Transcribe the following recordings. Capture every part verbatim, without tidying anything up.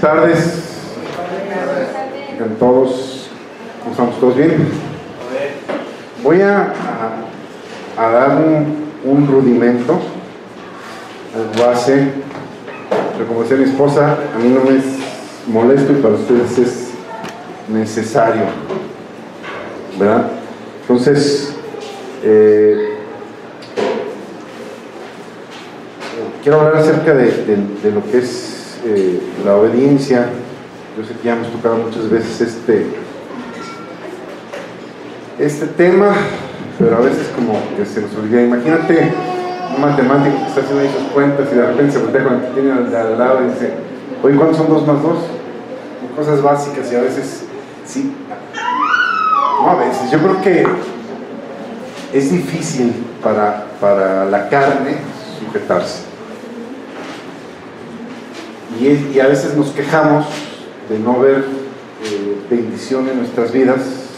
Buenas tardes, están todos, ¿cómo estamos? ¿Todos bien? Voy a, a, a dar un, un rudimento, algo base, pero como decía mi esposa, a mí no me es molesto y para ustedes es necesario, ¿verdad? Entonces, eh, quiero hablar acerca de, de, de lo que es Eh, la obediencia. Yo sé que ya hemos tocado muchas veces este este tema, pero a veces como que se nos olvida. Imagínate un matemático que está haciendo ahí sus cuentas y de repente se voltea con el que tiene al, al lado y dice: oye, ¿cuántos son dos más dos? Son cosas básicas y a veces sí, no a veces, yo creo que es difícil para, para la carne sujetarse. Y, es, y a veces nos quejamos de no ver eh, bendición en nuestras vidas,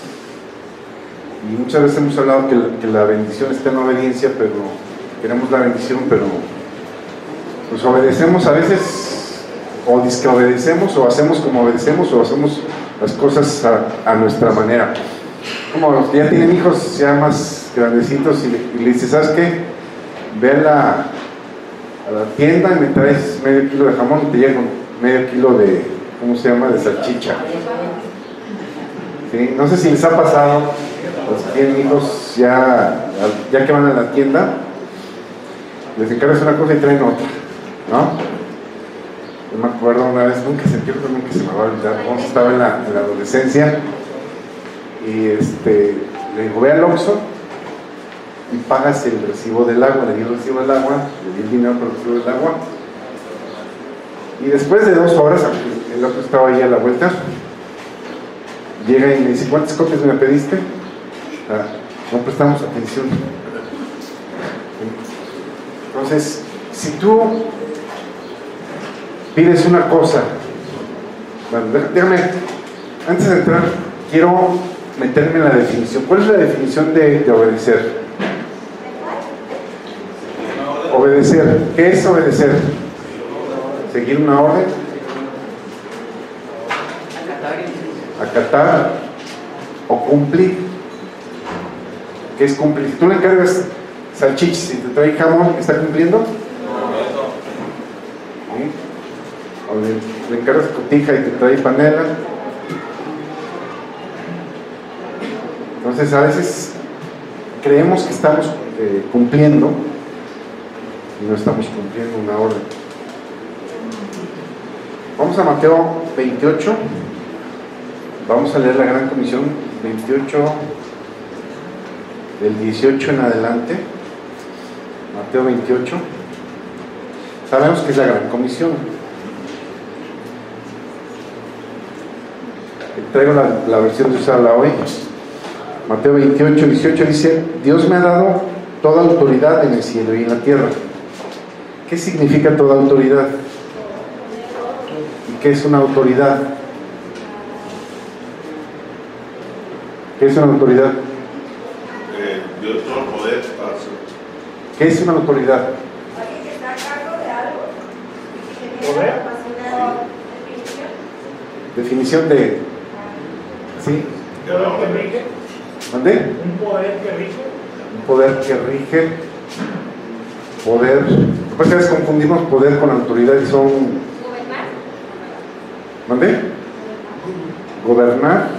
y muchas veces hemos hablado que la, que la bendición está en la obediencia, pero queremos la bendición, pero pues obedecemos a veces, o disqueobedecemos, o hacemos como obedecemos, o hacemos las cosas a, a nuestra manera. Como los que ya tienen hijos ya más grandecitos y le, y le dices: ¿sabes qué? Ve a la a la tienda y me traes medio kilo de jamón y te llega con medio kilo de, ¿cómo se llama?, de salchicha. ¿Sí? No sé si les ha pasado, los que tienen hijos ya, ya que van a la tienda, les encargas una cosa y traen otra, ¿no? Yo me acuerdo una vez, nunca se entiende, nunca se me va a olvidar, cuando estaba en la, en la adolescencia, y este, le digo: ve al Oxxo y pagas el recibo del agua. Le di el recibo del agua, le di el dinero por el recibo del agua, y después de dos horas, el otro estaba ahí a la vuelta, llega y me dice: ¿cuántas copias me pediste? Ah, no prestamos atención. Entonces, si tú pides una cosa, bueno, déjame, antes de entrar, quiero meterme en la definición. ¿Cuál es la definición de, de obedecer? Obedecer. ¿Qué es obedecer? Seguir una orden. Acatar o cumplir. ¿Qué es cumplir? Si tú le encargas salchichas y te trae jamón, ¿está cumpliendo? ¿Sí? O le, le encargas cotija y te trae panela. Entonces a veces creemos que estamos eh, cumpliendo y no estamos cumpliendo una orden. Vamos a Mateo veintiocho, vamos a leer la Gran Comisión, veintiocho, del dieciocho en adelante. Mateo veintiocho, sabemos que es la Gran Comisión. Traigo la, la versión de usarla hoy. Mateo veintiocho, dieciocho dice: Dios me ha dado toda autoridad en el cielo y en la tierra. ¿Qué significa toda autoridad? ¿Y qué es una autoridad? ¿Qué es una autoridad? Eh, Dios todo el poder para hacer. ¿Qué es una autoridad? ¿Alguien que está a cargo de algo? ¿Poder? Definición de... ¿Sí? ¿Poder que rige? ¿Dónde? ¿Un poder que rige? Un poder que rige. Poder. Después a veces confundimos poder con autoridad y son. ¿Gobernar? ¿Dónde? Gobernar.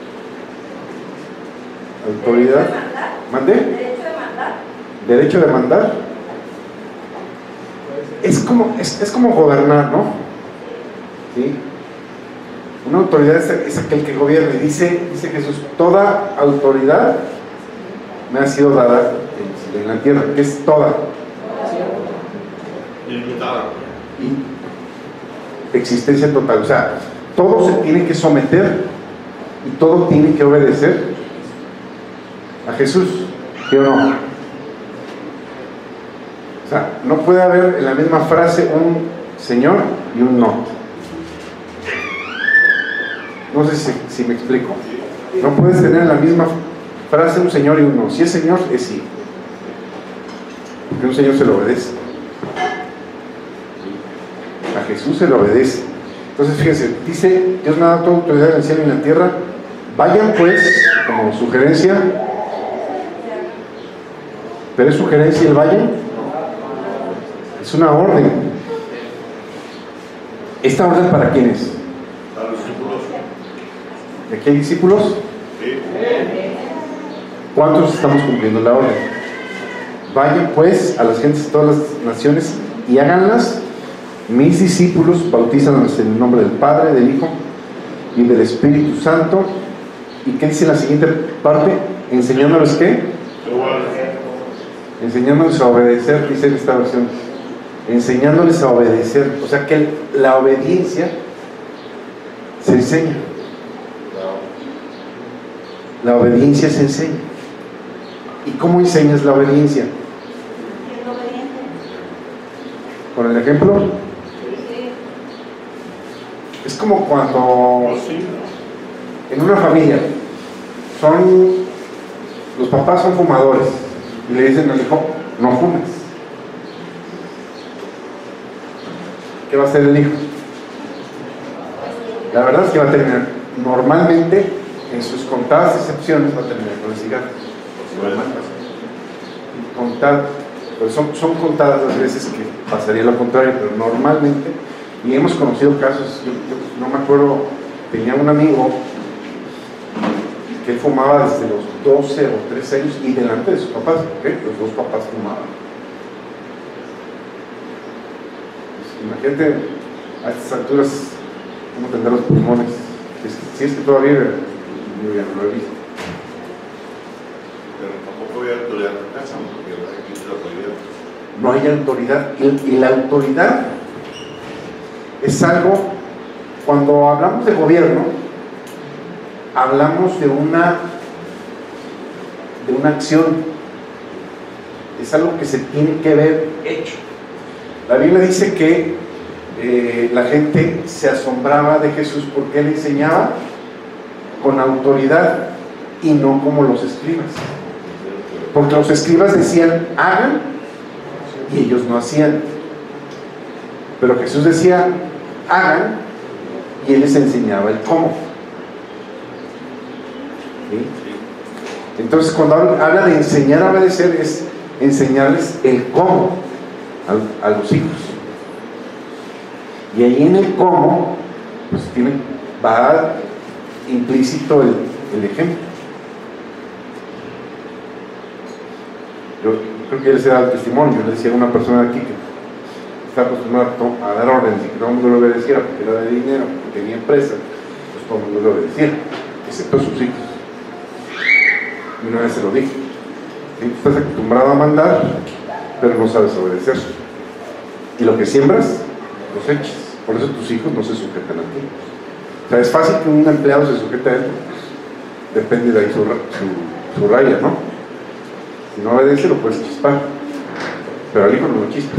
Autoridad. ¿Mande? ¿Derecho de mandar? Derecho de mandar. Es como, es, es como gobernar, ¿no? ¿Sí? Una autoridad es, es aquel que gobierna. Y dice, dice Jesús: toda autoridad me ha sido dada en, en la tierra. ¿Qué es toda? Ilimitada. Y existencia total. O sea, todo se tiene que someter y todo tiene que obedecer a Jesús, ¿sí o no? O sea, no puede haber en la misma frase un Señor y un no. No sé si, si me explico. No puedes tener en la misma frase un Señor y un no. Si es Señor, es sí, porque un Señor se lo obedece. A Jesús se le obedece. Entonces, fíjense, dice, Dios me ha dado toda autoridad en el cielo y en la tierra. Vayan pues, como sugerencia, pero es sugerencia el vayan, es una orden. ¿Esta orden para quién es? A los discípulos. ¿De qué discípulos? Sí. ¿Cuántos estamos cumpliendo la orden? Vayan pues a las gentes de todas las naciones y háganlas mis discípulos, bautízanos en el nombre del Padre, del Hijo y del Espíritu Santo. ¿Y qué dice la siguiente parte? Enseñándoles qué? Enseñándoles a obedecer, dice en esta versión. Enseñándoles a obedecer. O sea que la obediencia se enseña. La obediencia se enseña. ¿Y cómo enseñas la obediencia? Siendo obediente. ¿Con el ejemplo? Sí. Es como cuando Pues sí. en una familia son los papás son fumadores y le dicen al hijo, no fumes. ¿Qué va a hacer el hijo? La verdad es que va a terminar, normalmente, en sus contadas excepciones, va a terminar con el cigarro. Contar, pues son, son contadas las veces que pasaría lo contrario, pero normalmente, y hemos conocido casos, yo, yo no me acuerdo, tenía un amigo que fumaba desde los doce o trece años y delante de sus papás, ¿okay? Los dos papás fumaban. Pues, imagínate a estas alturas cómo tendrá los pulmones, si es que, si es que todavía yo ya no lo he visto. Pero tampoco había autoridad en la casa, porque aquí es la autoridad. No hay autoridad, y, y la autoridad es algo, cuando hablamos de gobierno, hablamos de una de una acción, es algo que se tiene que ver hecho. La Biblia dice que eh, la gente se asombraba de Jesús porque él enseñaba con autoridad y no como los escribas, porque los escribas decían hagan y ellos no hacían, pero Jesús decía hagan y él les enseñaba el cómo. ¿Sí? Entonces cuando habla de enseñar a obedecer es enseñarles el cómo a, a los hijos, y ahí en el cómo pues tiene, va implícito el, el ejemplo. Yo creo que él se da el testimonio. Yo le decía a una persona aquí que está acostumbrada a dar órdenes y que todo el mundo le obedeciera porque era de dinero, porque tenía empresa, pues todo el mundo le obedeciera, excepto sus hijos. Y una vez se lo dije: ¿sí? Estás acostumbrado a mandar, pero no sabes obedecer. Y lo que siembras, cosechas. Por eso tus hijos no se sujetan a ti. O sea, es fácil que un empleado se sujete a él, pues, depende de ahí su, su, su raya, ¿no? Si no obedece, lo puedes chispar, pero al hijo no lo chispas.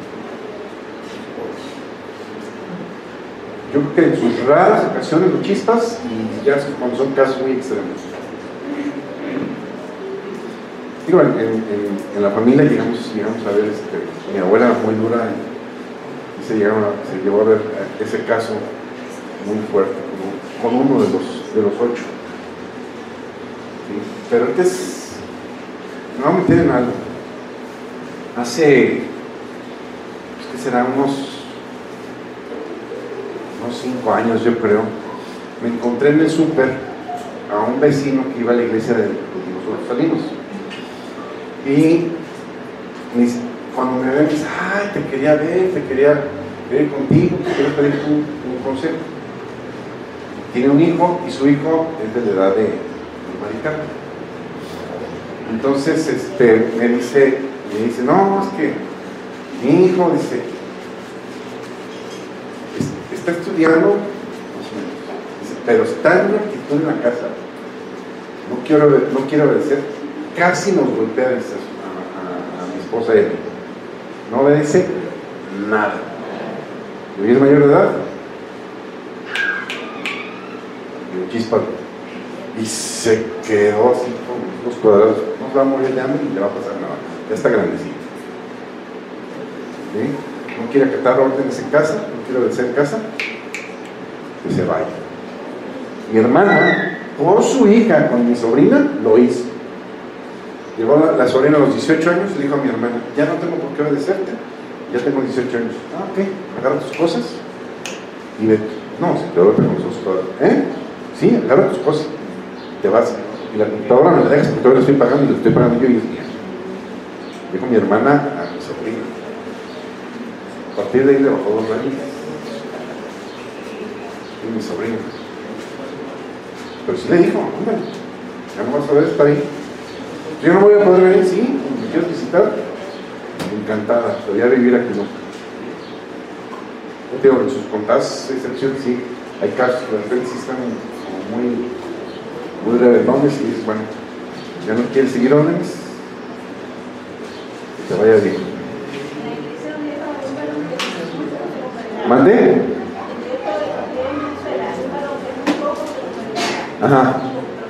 Yo creo que en sus raras ocasiones lo chispas, y ya cuando son casos muy extremos. Digo, en, en, en la familia llegamos, llegamos a ver, este, mi abuela era muy dura y, y se, llegaron a, se llevó a ver ese caso muy fuerte con, con uno de los, de los ocho. ¿Sí? Pero antes, me voy a meter en algo. Hace, ¿qué será? Unos, unos cinco años, yo creo, me encontré en el súper a un vecino que iba a la iglesia de los Ursulinos. Y cuando me ve, me dice: ay, te quería ver, te quería ver contigo, te quería pedir un, un consejo. Tiene un hijo y su hijo es de la edad de, de Maricarmen. Entonces este, me dice, me dice, no, es que mi hijo, dice, es, está estudiando, dice, pero está en una actitud en la casa, no quiero, no quiero obedecer. Casi nos golpea a, a, a mi esposa y a mí. No obedece nada. ¿Y es mayor de edad? Y un chispa. Y se quedó así con los cuadrados. No se va a morir de hambre y le va a pasar nada. Ya está grandecito. ¿Sí? No quiere acatar órdenes en casa, no quiere obedecer en casa. que se vaya. Mi hermana, con su hija, con mi sobrina, lo hizo. Llegó la, la sobrina a los dieciocho años y le dijo a mi hermana, ya no tengo por qué obedecerte, ya tengo dieciocho años. Ah, ok, agarra tus cosas y vete. No, se quedó con nosotros todavía. ¿Eh? Sí, agarra tus cosas, te vas. Y la computadora me la dejas porque todavía la estoy pagando y la estoy pagando yo y es mía. Dijo mi hermana a mi sobrina. A partir de ahí le bajó dos años. Y mi sobrina. Pero sí le dijo, ándale, ya no vas a ver, está ahí. Yo no voy a poder venir, sí, me quieres visitar. Encantada, pero ya vivir aquí no. Yo te digo, en sus contadas excepciones, sí, hay casos que de repente sí están como muy, muy rebeldones y dices, bueno, ya no quieres seguir órdenes, que te vaya bien. ¿Mande? Ajá.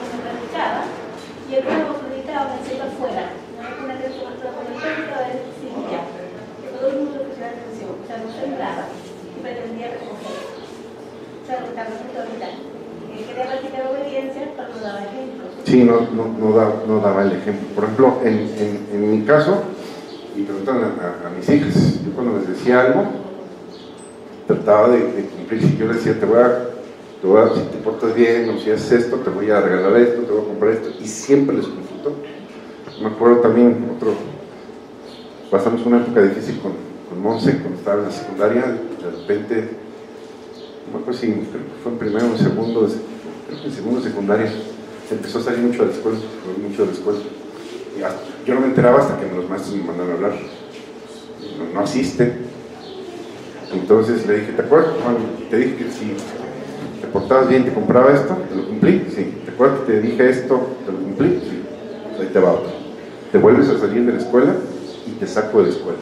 Y el nuevo comunicado me iba afuera. No es una que se mostró con el técnico de Sevilla. Todo el mundo puso la atención. O sea, no sembraba y pretendía recoger. O sea, lo estaba haciendo ahorita. Quería practicar obediencia, pero no daba ejemplos. Sí, no, no, no, da, no daba el ejemplo. Por ejemplo, en, en, en mi caso, y preguntan a, a, a mis hijas, yo cuando les decía algo, trataba de, de cumplir. Si yo les decía, te voy a. Te voy a, si te portas bien, o si haces esto, te voy a regalar esto, te voy a comprar esto, y siempre les consulto. Me acuerdo también, otro, pasamos una época difícil con, con Monse, cuando estaba en la secundaria, de repente, no me acuerdo si fue en primero o en segundo, creo que en segundo de secundaria, empezó a salir mucho de la escuela, mucho de la escuela. Y hasta, yo no me enteraba hasta que los maestros me mandaron a hablar, no, no asiste. Entonces le dije, ¿te acuerdas? Bueno, te dije que si te portabas bien, te compraba esto, te lo cumplí, sí. ¿Te acuerdas que te dije esto, te lo cumplí? Sí. Ahí te va otro. Te vuelves a salir de la escuela y te saco de la escuela.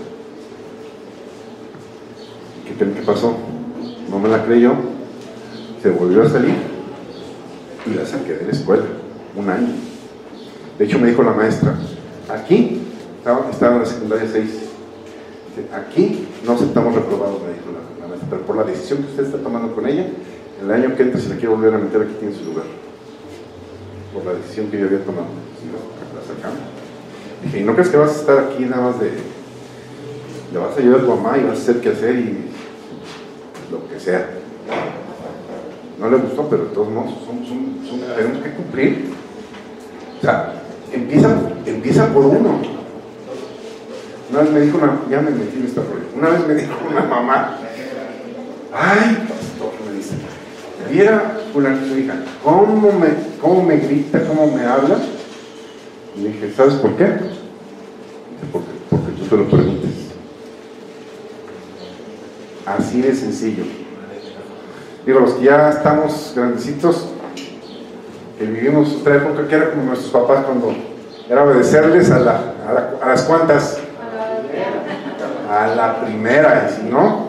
¿Qué creen que pasó? No me la creyó, se volvió a salir y la saqué de la escuela, un año. De hecho me dijo la maestra, aquí, estaba, estaba en la secundaria seis, aquí no aceptamos reprobados, me dijo la, la maestra, pero por la decisión que usted está tomando con ella, el año que entra, si la quiere volver a meter, aquí tiene su lugar. Por la decisión que yo había tomado. Si la sacamos. Dije, ¿y no crees que vas a estar aquí nada más de... le vas a ayudar a tu mamá y vas a hacer qué hacer y lo que sea? No le gustó, pero de todos modos, son, son, son, tenemos que cumplir. O sea, empieza, empieza por uno. Una vez me dijo una... ya me metí en esta rollo. Una vez me dijo una mamá, ay, pastor, me dice, viera una su hija, ¿cómo me, cómo me grita, cómo me habla? Y le dije, ¿sabes por qué? Dice, porque, porque tú te lo permites. Así de sencillo. Digo, los que ya estamos grandecitos, que vivimos otra época que era como nuestros papás cuando era obedecerles a, la, a, la, a las cuantas, a la primera, y si no,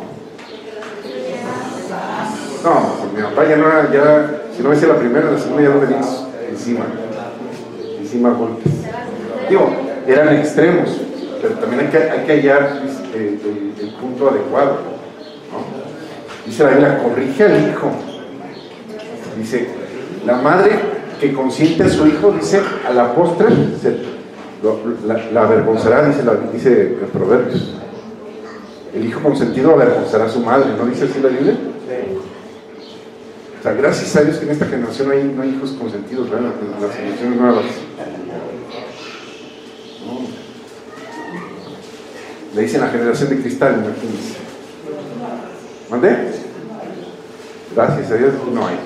no, pues mi papá ya no era, ya, si no me decía la primera, la segunda ya no venía encima, encima golpes. Digo, eran extremos, pero también hay que, hay que hallar el, el, el punto adecuado, ¿no? Dice la Biblia, corrige al hijo. Dice, la madre que consiente a su hijo, dice, a la postre, se, lo, la, la avergonzará, dice, la, dice el Proverbios. El hijo consentido avergonzará a su madre, ¿no dice así la Biblia? O sea, gracias a Dios que en esta generación no hay, no hay hijos consentidos, ¿verdad? En las generaciones nuevas. No. Le dicen la generación de cristal, imagínense. ¿Mandé? Gracias a Dios no hay.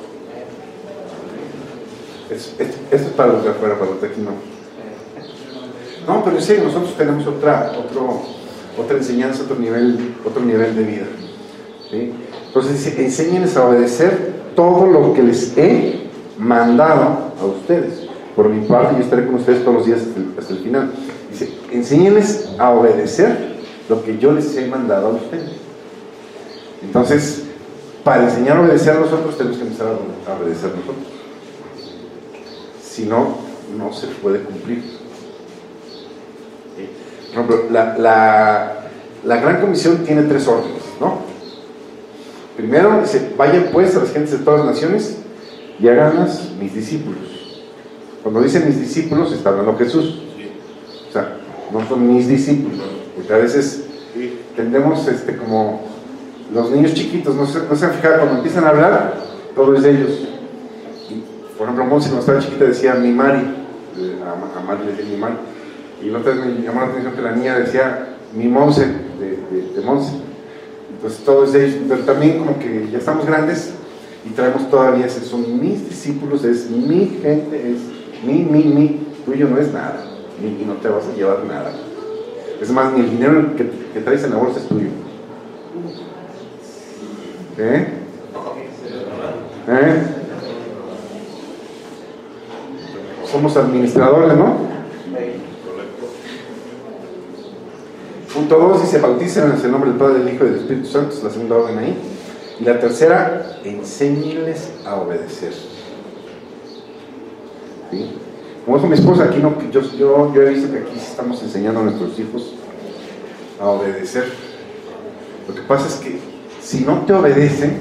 Es, es, esto es para los de afuera, para los de aquí no. No, pero sí, nosotros tenemos otra, otro, otra enseñanza, otro nivel, otro nivel de vida. ¿Sí? Entonces dice, enséñenles a obedecer todo lo que les he mandado a ustedes. Por mi parte, yo estaré con ustedes todos los días hasta el, hasta el final. Dice, enséñenles a obedecer lo que yo les he mandado a ustedes. Entonces, para enseñar a obedecer a nosotros, tenemos que empezar a obedecer a nosotros. Si no, no se puede cumplir. Por ejemplo, la, la, la Gran Comisión tiene tres órdenes, ¿no? Primero dice, vayan pues a las gentes de todas las naciones y háganlas mis discípulos. Cuando dice mis discípulos, está hablando Jesús. O sea, no son mis discípulos, porque a veces tendemos este, como los niños chiquitos, no se, no se han fijado, cuando empiezan a hablar, todo es de ellos. Y, por ejemplo, Monse cuando estaba chiquita decía mi Mari, a, a Mari le decía mi Mari, y la otra vez me llamó la atención que la niña decía mi Monse, de, de, de Monse. Entonces todo es de ellos, pero también como que ya estamos grandes y traemos todavía, son mis discípulos, es mi gente, es mi, mi, mi, tuyo no es nada, y no te vas a llevar nada. Es más, ni el dinero que, que traes en la bolsa es tuyo. ¿Eh? ¿Eh? Somos administradores, ¿no? Punto dos dice, bautícenlos en el nombre del Padre, del Hijo y del Espíritu Santo, es la segunda orden ahí. Y la tercera, enséñenles a obedecer. ¿Sí? Como dijo mi esposa, aquí no, yo, yo, yo he visto que aquí estamos enseñando a nuestros hijos a obedecer. Lo que pasa es que si no te obedecen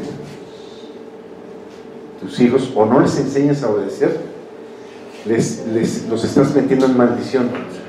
tus hijos o no les enseñas a obedecer, les, les, los estás metiendo en maldición.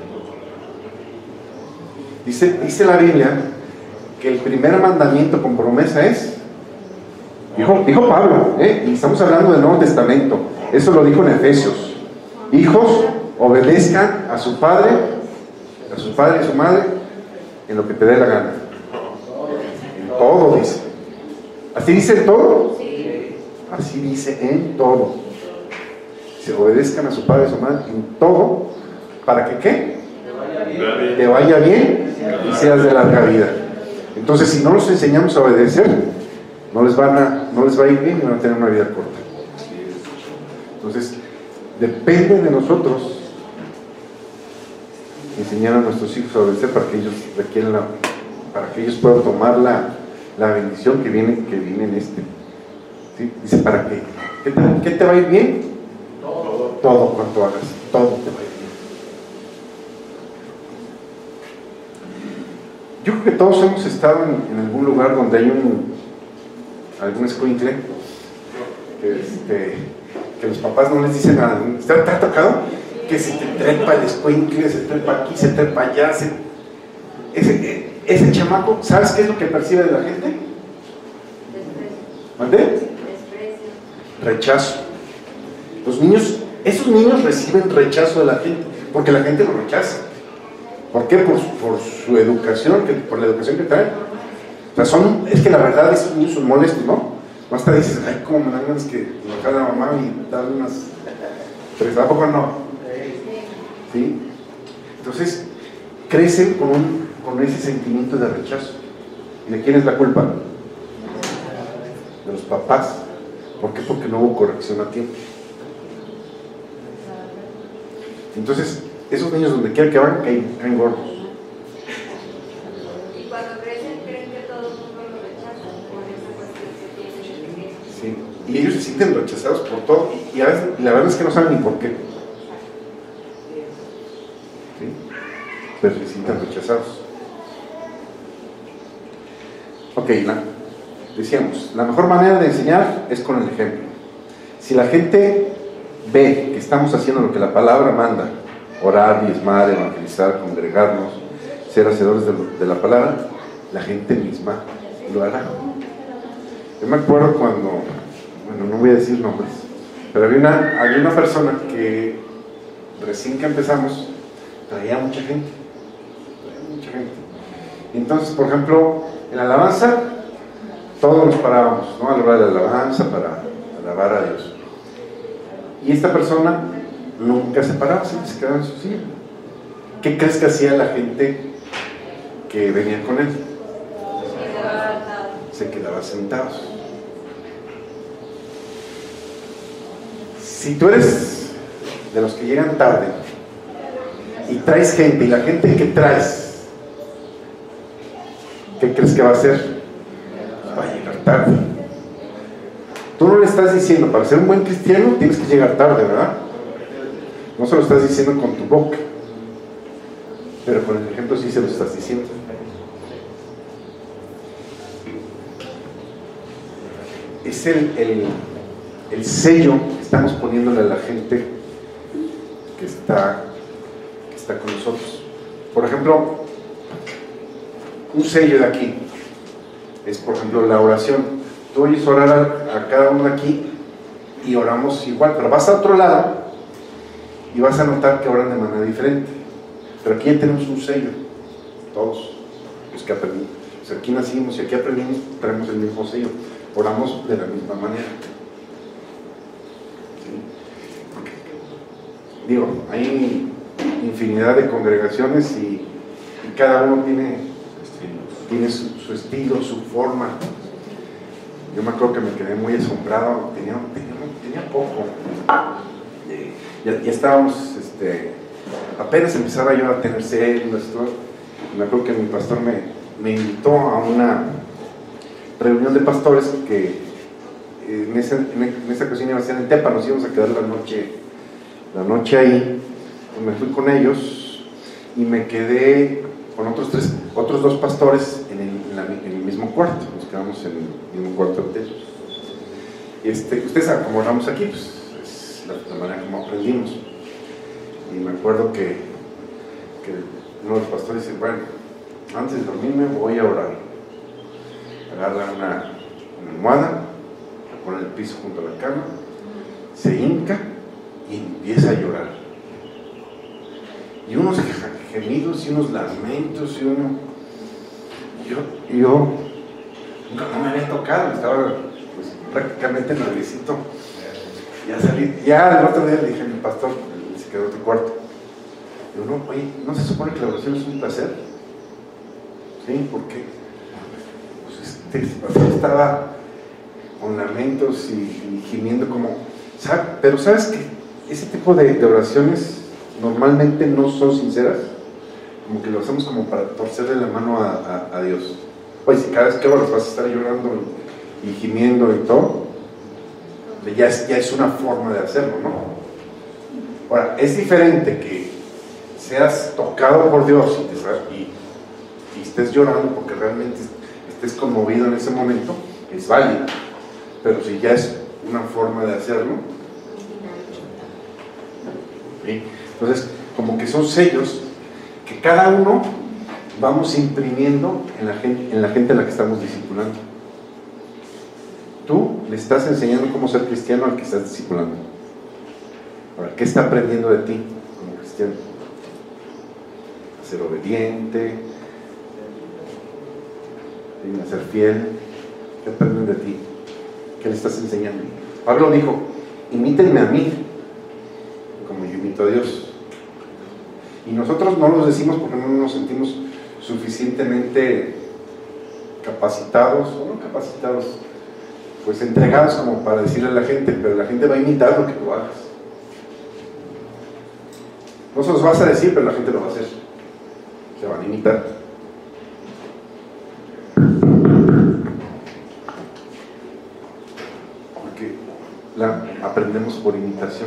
Dice, dice la Biblia que el primer mandamiento con promesa es, dijo, dijo Pablo, ¿eh? Y estamos hablando del Nuevo Testamento, eso lo dijo en Efesios: hijos, obedezcan a su padre, a su padre y a su madre en lo que te dé la gana. En todo dice. ¿Así dice en todo? Sí. Así dice en todo. Se obedezcan a su padre y a su madre en todo, ¿para que qué? Te vaya bien y seas de larga vida. Entonces, si no los enseñamos a obedecer, no les, van a, no les va a ir bien y van a tener una vida corta. Entonces, depende de nosotros enseñar a nuestros hijos a obedecer para que ellos requieran la, para que ellos puedan tomar la, la bendición que viene, que viene en este. ¿Sí? Dice, ¿para qué? ¿Qué te, ¿Qué te va a ir bien? Todo. Todo cuanto hagas, todo te va a ir bien. Yo creo que todos hemos estado en, en algún lugar donde hay un algún escuincle que, este, que los papás no les dicen nada. ¿Te, te ha tocado? Que se te trepa el escuincle, se trepa aquí, se trepa allá. Se... Ese, ese chamaco, ¿sabes qué es lo que percibe de la gente? ¿Mande? Rechazo. Los niños, esos niños reciben rechazo de la gente, porque la gente lo rechaza. ¿Por qué? Por, por su educación, que, por la educación que traen. O sea, son, es que la verdad esos niños son molestos, ¿no? Hasta dices, ay, cómo me dan ganas que enojar a la mamá y darle unas... Pero tampoco no. ¿Sí? Entonces, crecen con, un, con ese sentimiento de rechazo. ¿Y de quién es la culpa? De los papás. ¿Por qué? Porque no hubo corrección a tiempo. Entonces, esos niños donde quiera que van, caen, caen gordos. Y cuando crecen, creen que todo el mundo lo rechaza por esa cuestión que tienen. Sí, y ellos se sienten rechazados por todo, y, a veces, y la verdad es que no saben ni por qué. ¿Sí? Pero se sienten rechazados. Ok, la, decíamos, la mejor manera de enseñar es con el ejemplo. Si la gente ve que estamos haciendo lo que la palabra manda, orar, diezmar, evangelizar, congregarnos, ser hacedores de, de la palabra, la gente misma lo hará. Yo me acuerdo cuando, bueno, no voy a decir nombres, pero había una, había una persona que recién que empezamos traía mucha gente, traía mucha gente. Entonces, por ejemplo, en la alabanza todos nos parábamos, ¿no? A la hora de la alabanza para alabar a Dios. Y esta persona nunca se paraba, siempre se quedaba en su silla. ¿Qué crees que hacía la gente que venía con él? Se quedaba sentados. Si tú eres de los que llegan tarde y traes gente, y la gente que traes, ¿qué crees que va a hacer? Va a llegar tarde. Tú no le estás diciendo, para ser un buen cristiano tienes que llegar tarde, ¿verdad? No se lo estás diciendo con tu boca, pero con el ejemplo sí se lo estás diciendo. es el, el, el sello que estamos poniéndole a la gente que está, que está con nosotros. Por ejemplo, un sello de aquí es, por ejemplo, la oración. Tú oyes orar a, a cada uno de aquí y oramos igual, pero vas a otro lado y vas a notar que oran de manera diferente. Pero aquí ya tenemos un sello, todos los que aprendimos. O sea, aquí nacimos y aquí aprendimos, tenemos el mismo sello. Oramos de la misma manera. ¿Sí? Digo, hay infinidad de congregaciones y, y cada uno tiene, tiene su, su estilo, su forma. Yo me acuerdo que me quedé muy asombrado, tenía, tenía, tenía poco. Ya, ya estábamos, este, apenas empezaba yo a tener células, todo. Me acuerdo que mi pastor me, me invitó a una reunión de pastores que en esa, en esa ocasión iba a ser en Tepa, nos íbamos a quedar la noche, la noche ahí. Me fui con ellos y me quedé con otros tres, otros dos pastores en el, en la, en el mismo cuarto. Nos quedamos en el mismo cuarto de ellos. Este, ustedes saben cómo oramos aquí, pues es la, la manera como aprendimos. Y me acuerdo que, que uno de los pastores dice, bueno, antes de dormirme voy a orar. Agarra una, una almohada, la pone en el piso junto a la cama, se hinca y empieza a llorar. Y unos gemidos y unos lamentos y uno... Yo, yo nunca no me había tocado, estaba pues, prácticamente nerviosito. Ya salí, ya el otro día le dije a mi pastor, se quedó en otro cuarto. Digo, no, oye, ¿no se supone que la oración es un placer? ¿Sí? ¿Por qué? Pues este, estaba con lamentos y, y gimiendo como... ¿sabe? Pero ¿sabes qué? Ese tipo de, de oraciones normalmente no son sinceras, como que lo hacemos como para torcerle la mano a, a, a Dios. Oye, si cada vez que oras vas a estar llorando y, y gimiendo y todo, ya es, ya es una forma de hacerlo, ¿no? Ahora, es diferente que seas tocado por Dios y, te, y, y estés llorando porque realmente estés conmovido en ese momento, es válido. Pero si ya es una forma de hacerlo, ¿sí? Entonces, como que son sellos que cada uno vamos imprimiendo en la gente, en la gente a la que estamos discipulando. Tú le estás enseñando cómo ser cristiano al que estás discipulando. Ahora, ¿qué está aprendiendo de ti como cristiano? A ser obediente, a ser fiel. ¿Qué aprenden de ti? ¿Qué le estás enseñando? Pablo dijo, imítenme a mí como yo imito a Dios. Y nosotros no lo decimos porque no nos sentimos suficientemente capacitados, o no capacitados, pues entregados como para decirle a la gente, pero la gente va a imitar lo que tú hagas. No se los vas a decir, pero la gente lo va a hacer. Se van a imitar. Porque la aprendemos por imitación.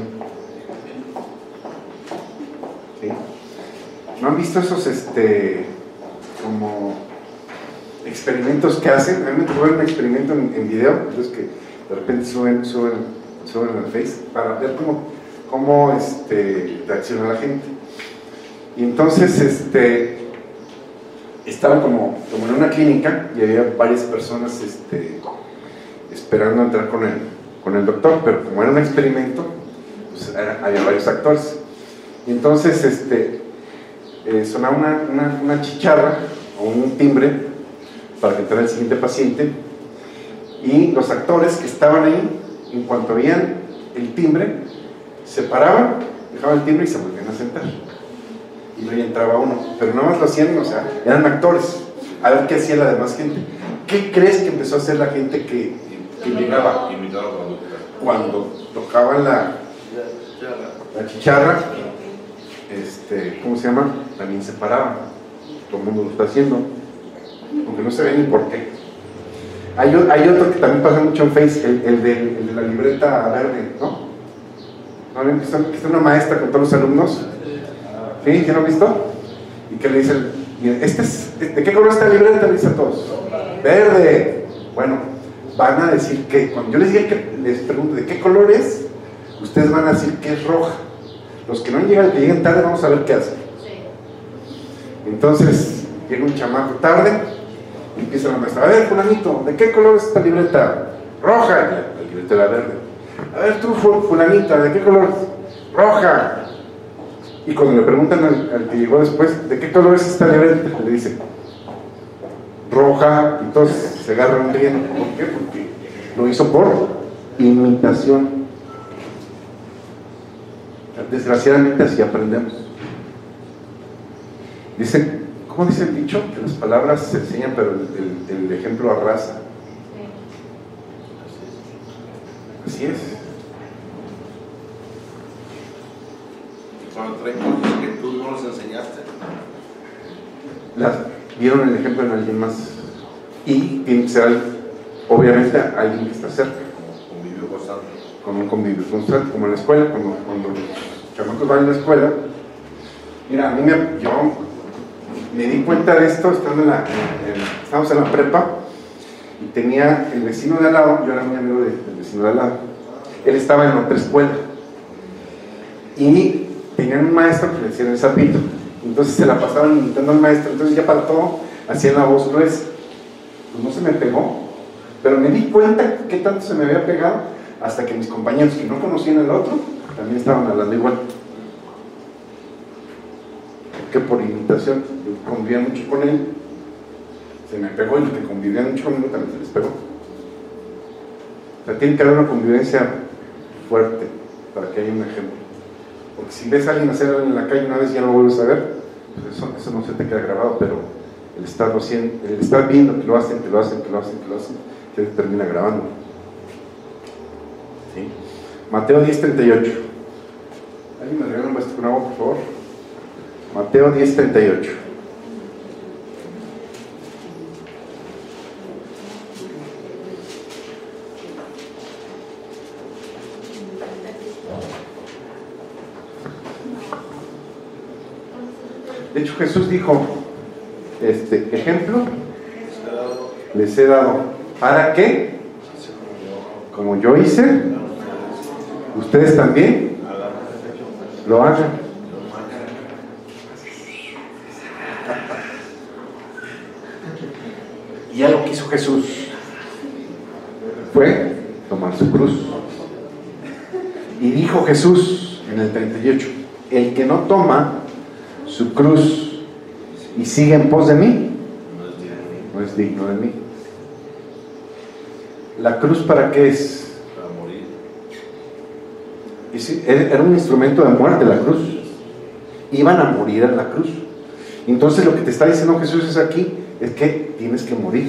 ¿Sí? ¿No han visto esos este como experimentos que hacen? A mí me tocó ver un experimento en, en video, entonces que de repente suben, suben, suben al Face para ver cómo, cómo este, reacciona la gente. Y entonces este, estaban como, como en una clínica y había varias personas este, esperando entrar con el, con el doctor, pero como era un experimento, pues era, había varios actores. Y entonces este, eh, sonaba una, una, una chicharra o un timbre para que entrara el siguiente paciente, y los actores que estaban ahí, en cuanto veían el timbre, se paraban, dejaban el timbre y se volvían a sentar, y luego entraba uno, pero nada más lo hacían, o sea, eran actores, a ver qué hacía la demás gente. ¿Qué crees que empezó a hacer la gente que, que llegaba? Cuando tocaban la, la chicharra, este, ¿cómo se llama? También se paraban. Todo el mundo lo está haciendo, aunque no se ve ni por qué. Hay, hay otro que también pasa mucho en Face, el, el, de, el de la libreta verde, ¿no? ¿No ven que está, que está una maestra con todos los alumnos? ¿Sí? ¿Ya lo han visto? Y que le dicen, este es, ¿de qué color está la libreta? Le dice a todos, verde. Bueno, van a decir que, cuando yo les diga que les pregunto de qué color es, ustedes van a decir que es roja. Los que no llegan, que lleguen tarde, vamos a ver qué hacen. Entonces, llega un chamaco tarde, y empieza la maestra, a ver, fulanito, ¿de qué color es esta libreta? Roja. La libreta era verde. A ver, tú, fulanita, ¿de qué color es? Roja. Y cuando le preguntan al, al que llegó después, ¿de qué color es esta libreta? Le dice, roja. Entonces se agarran riendo. ¿Por qué? Porque lo hizo por imitación. Desgraciadamente así aprendemos. Dicen, ¿cómo dice el dicho? Que las palabras se enseñan, pero el, el, el ejemplo arrasa. Así es. Cuando traen cosas que tú no les enseñaste. Las, vieron el ejemplo en alguien más. Y tiene que ser, obviamente, alguien que está cerca. Convivio constante. Con un convivio constante, como en la escuela, cuando, cuando los chamacos van a la escuela. Mira, a mí me, yo me di cuenta de esto estando en la, en, en, estábamos en la prepa y tenía el vecino de al lado, yo era muy amigo de, del vecino de al lado, él estaba en otra escuela y tenían un maestro que le decían el sapito, entonces se la pasaban imitando al maestro, entonces ya para todo hacían la voz gruesa, pues no se me pegó, pero me di cuenta que tanto se me había pegado hasta que mis compañeros que no conocían al otro también estaban hablando igual. Que por imitación, yo convivía mucho con él, se me pegó, y los que convivían mucho conmigo también se les pegó. O sea, tiene que haber una convivencia fuerte para que haya un ejemplo. Porque si ves a alguien hacer algo en la calle una vez y ya no lo vuelves a ver, pues eso, eso no se te queda grabado, pero el estar, haciendo, el estar viendo que lo hacen, que lo hacen, que lo hacen, que lo hacen, te termina grabando. ¿Sí? Mateo diez, treinta y ocho. ¿Alguien me regala un vaso con agua, por favor? Mateo diez, treinta y ocho. De hecho, Jesús dijo, este ejemplo les he dado. ¿Para qué? Como yo hice, ustedes también lo hagan. Y ya lo que hizo Jesús fue tomar su cruz. Y dijo Jesús en el treinta y ocho, el que no toma su cruz y sigue en pos de mí, no es digno de mí. ¿La cruz para qué es? Para morir. Y sí, era un instrumento de muerte la cruz. Iban a morir en la cruz. Entonces lo que te está diciendo Jesús es aquí, es que tienes que morir.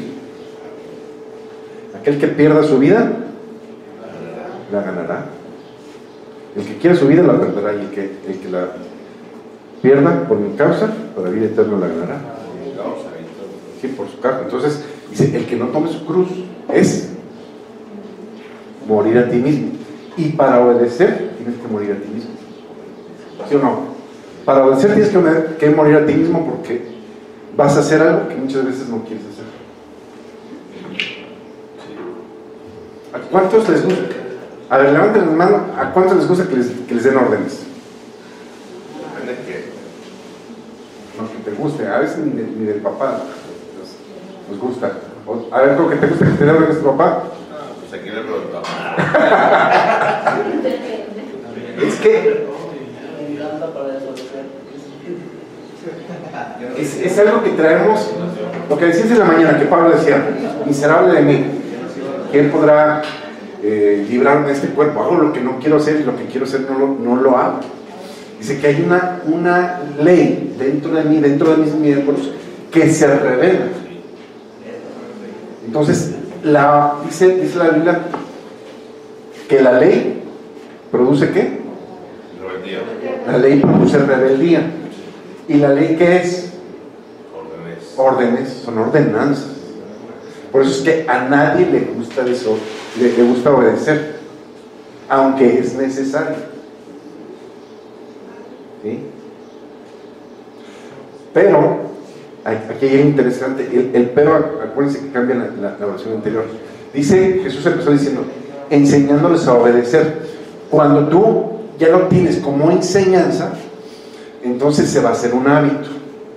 Aquel que pierda su vida, la ganará. El que quiera su vida, la perderá. Y el que, el que la pierda por mi causa, para vida eterna la ganará. Sí, por su causa. Entonces, dice, el que no tome su cruz es morir a ti mismo. Y para obedecer, tienes que morir a ti mismo. ¿Sí o no? Para obedecer tienes que, que morir a ti mismo, porque vas a hacer algo que muchas veces no quieres hacer. ¿A cuántos les gusta? A ver, levanten las manos. ¿A cuántos les gusta que les, que les den órdenes? Depende de qué. No, que te guste. A veces ni, de, ni del papá nos, nos gusta. O, a ver, ¿cómo que te gusta que te den órdenes tu papá? Ah, pues aquí le preguntamos. Es que es, es algo que traemos. Lo que decías en la mañana, que Pablo decía, miserable de mí, ¿quién podrá eh, librarme de este cuerpo? Hago lo que no quiero hacer y lo que quiero hacer no lo, no lo hago. Dice que hay una, una ley dentro de mí, dentro de mis miembros, que se revela. Entonces, la, dice, dice la Biblia que la ley produce ¿qué? Rebeldía. La ley produce rebeldía. ¿Y la ley qué es? Órdenes. Órdenes, son ordenanzas. Por eso es que a nadie le gusta eso, le, le gusta obedecer, aunque es necesario. ¿Sí? Pero, aquí hay algo interesante, el, el pero, acuérdense que cambia la, la, la oración anterior. Dice, Jesús empezó diciendo, enseñándoles a obedecer. Cuando tú ya lo tienes como enseñanza, entonces se va a hacer un hábito.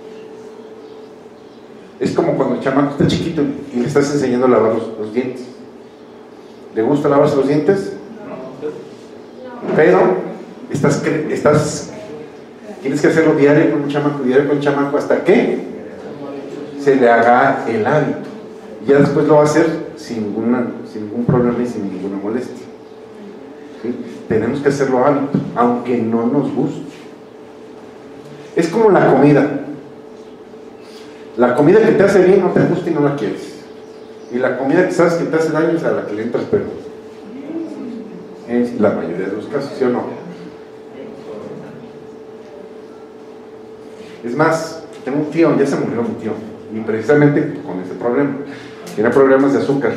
Es como cuando el chamaco está chiquito y le estás enseñando a lavar los, los dientes. ¿Le gusta lavarse los dientes? Pero estás, estás tienes que hacerlo diario con un chamaco, diario con un chamaco, hasta que se le haga el hábito. Y ya después lo va a hacer sin, ninguna, sin ningún problema y sin ninguna molestia. ¿Sí? Tenemos que hacerlo hábito, aunque no nos guste. Es como la comida. La comida que te hace bien no te gusta y no la quieres. Y la comida que sabes que te hace daño es a la que le entras, pero en la mayoría de los casos, ¿sí o no? Es más, tengo un tío, ya se murió mi tío, y precisamente con ese problema. Tiene problemas de azúcar.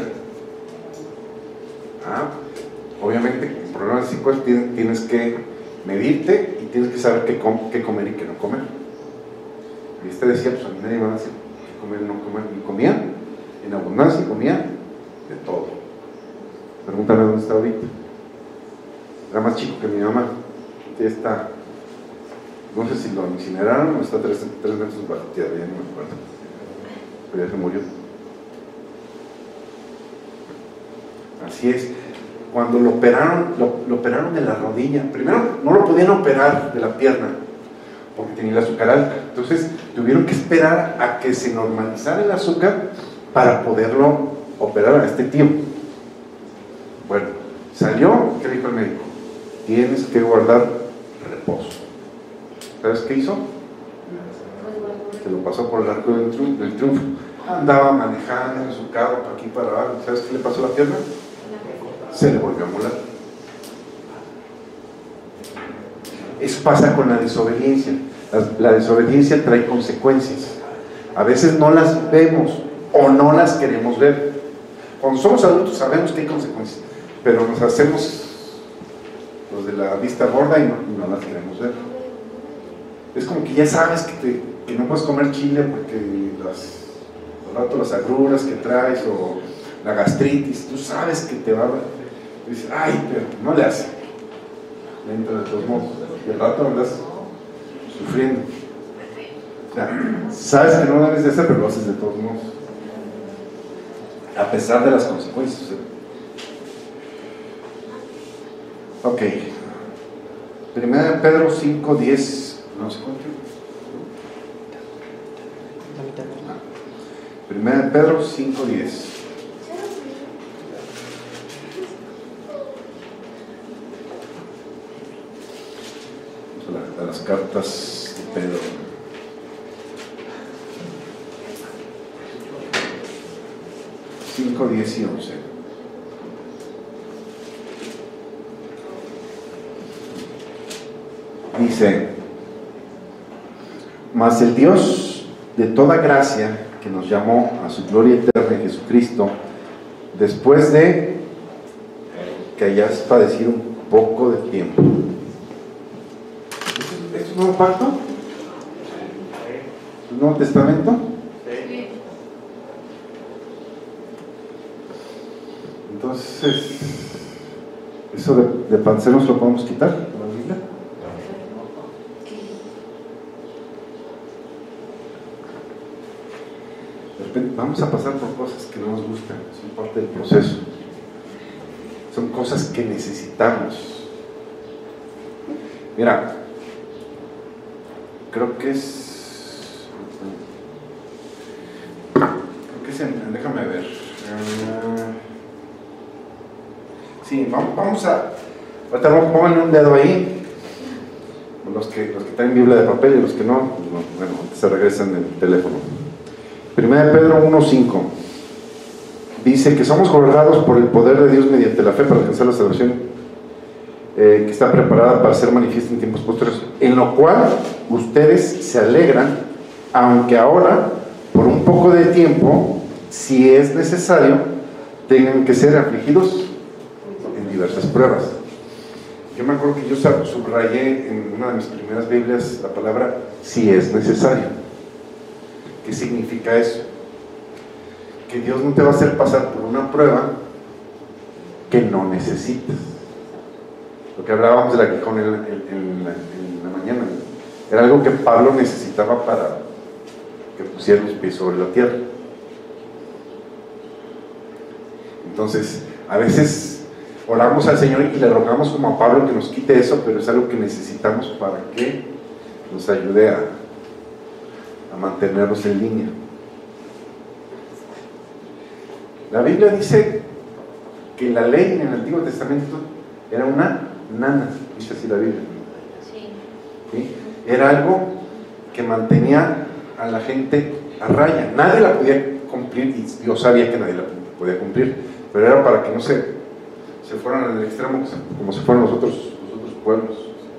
Ah, obviamente, con problemas de azúcar tienes que medirte y tienes que saber qué, com qué comer y qué no comer. Y este decía, pues a mí nadie me va a decir qué comer y no comer. Y comía en abundancia y comía de todo. Pregúntame dónde está ahorita. Era más chico que mi mamá. Ya está, no sé si lo incineraron o está tres, tres metros bajo tierra, ya no me acuerdo. Pero ya se murió. Así es. Cuando lo operaron, lo, lo operaron de la rodilla. Primero no lo podían operar de la pierna porque tenía el azúcar alta. Entonces tuvieron que esperar a que se normalizara el azúcar para poderlo operar a este tío. Bueno, salió, ¿qué dijo el médico? Tienes que guardar reposo. ¿Sabes qué hizo? Se lo pasó por el arco del triunfo, del triunfo. Andaba manejando en su carro para aquí para abajo. ¿Sabes qué le pasó a la pierna? Se le volvió a molar. Eso pasa con la desobediencia. La, la desobediencia trae consecuencias. A veces no las vemos o no las queremos ver. Cuando somos adultos sabemos que hay consecuencias, pero nos hacemos los de la vista gorda y no, y no las queremos ver. Es como que ya sabes que, te, que no puedes comer chile porque las, al rato las agruras que traes o la gastritis, tú sabes que te va a... Y dices, ay, pero no le hace. Le entra de todos modos. Y al rato andas sufriendo. O sea, sabes que no debes de hacer, pero lo haces de todos modos. A pesar de las consecuencias. Ok. Primera de Pedro cinco, diez. No sé cuánto. Primera de Pedro cinco, diez. Vamos a, la, a las cartas de Pedro. cinco, diez y once. Dice: mas el Dios de toda gracia, que nos llamó a su gloria eterna en Jesucristo, después de que hayas padecido un poco de tiempo. ¿Esto es un nuevo pacto? ¿Es un nuevo testamento? Entonces, ¿eso de, de panceros lo podemos quitar de la Biblia? De repente vamos a pasar por cosas que no nos gustan, son parte del proceso, son cosas que necesitamos. Mira, creo que es creo que es en, déjame ver uh, sí, vamos, vamos a ahorita pongan un dedo ahí, los que, los que traen Biblia de papel y los que no, bueno, se regresan en el teléfono. Primera de Pedro uno, cinco dice que somos gobernados por el poder de Dios mediante la fe para alcanzar la salvación eh, que está preparada para ser manifiesta en tiempos posteriores, en lo cual ustedes se alegran, aunque ahora por un poco de tiempo, si es necesario, tengan que ser afligidos en diversas pruebas. Yo me acuerdo que yo subrayé en una de mis primeras Biblias la palabra si es necesario. ¿Qué significa eso? Que Dios no te va a hacer pasar por una prueba que no necesitas. Lo que hablábamos del aguijón en, en, en, la, en la mañana, era algo que Pablo necesitaba para que pusiera los pies sobre la tierra. Entonces, a veces oramos al Señor y le rogamos como a Pablo que nos quite eso, pero es algo que necesitamos para que nos ayude a, a mantenernos en línea. La Biblia dice que la ley en el Antiguo Testamento era una nana, dice así la Biblia. Sí. ¿Sí? Era algo que mantenía a la gente a raya. Nadie la podía cumplir, y Dios sabía que nadie la podía cumplir, pero era para que no se, se fueran al extremo como se fueron los otros, los otros pueblos,